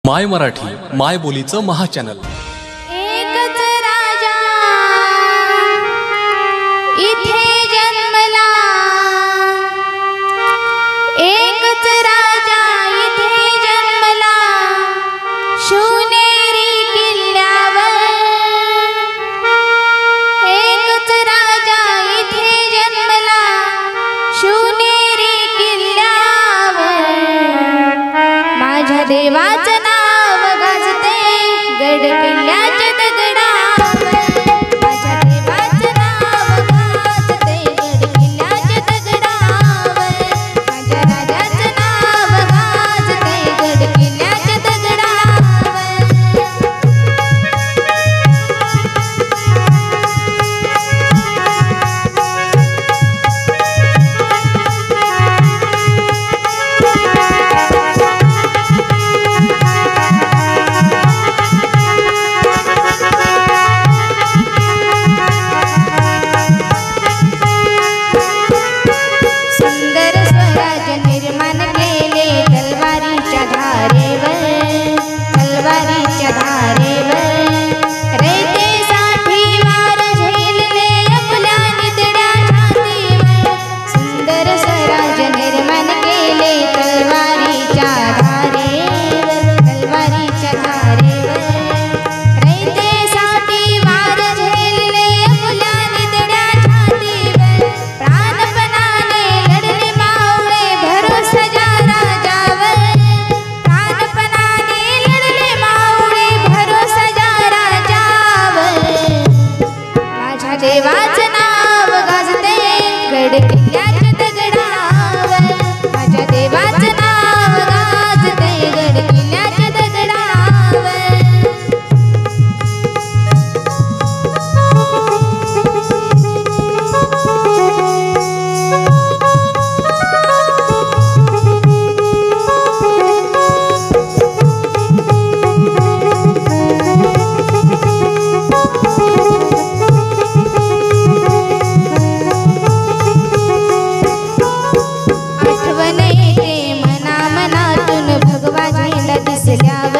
माय मराठी माय बोलीचं महाचॅनल। एकच राजा इथे जन्मला, एकच राजा इथे जन्मला, शिवनेरी किल्ल्यावर। एकच राजा इथे जन्मला, शिवनेरी किल्ल्यावर। माझ्या देवाचं नाव गाजते गड किल्ल्याच्या दगडावर। माझ्या देवाचं नाव गाजते गड किल्ल्याच्या दगडावर। माझ्या राजाचं नाव गाजते गड किल्ल्याच्या दगडावर। सुंदर स्वराज्य निर्माण केले तलवारीच्या धारेवर, तलवारीच्या धारेवर। रयतेसाठी वार झेलले आपल्या नितड्या छातीवर। सुंदर स्वराज्य निर्माण केले तलवारीच्या धारेवर, तलवारीच्या धारेवर। रयतेसाठी वार झेलले आपल्या नितड्या छातीवर। प्राणपणाने लढले मावळे भरोसाच्या राजावर। प्राणपणाने लढले मावळे भरोसाच्या राजावर। माझ्या देवाचं नाव गाजते गड किल्ल्याच्या दगडावर। माझ्या देवाचं नाव गाजते गड किल्ल्याच्या दगडावर। आठवण येते मना मनातून भगवा झेंडा दिसल्यावर।